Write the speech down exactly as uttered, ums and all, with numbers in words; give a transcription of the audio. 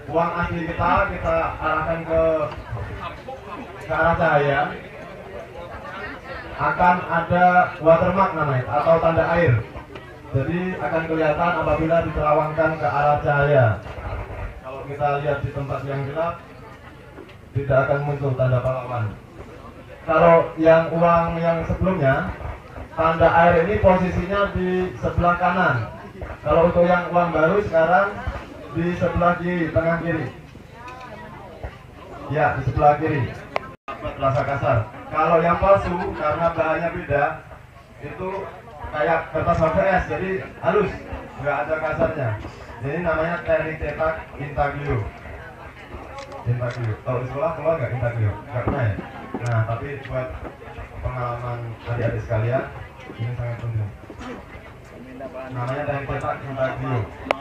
uang asli kita kita arahkan ke ke arah cahaya, akan ada watermark namanya atau tanda air. Jadi akan kelihatan apabila diterawangkan ke arah cahaya. Kalau kita lihat di tempat yang gelap, tidak akan muncul tanda pahlawan. Kalau yang uang yang sebelumnya, tanda air ini posisinya di sebelah kanan. Kalau untuk yang uang baru sekarang di sebelah kiri, tengah kiri. Ya, di sebelah kiri. Terasa kasar. Kalau yang palsu karena bahannya beda, itu kayak kertas H V S, jadi halus, nggak ada kasarnya. Ini namanya teknik cetak intaglio. Intaglio. Kalau di sekolah keluar nggak intaglio? Nggak pernah ya. Nah, tapi buat pengalaman adik-adik sekalian, ini sangat penting. Namanya teknik cetak intaglio.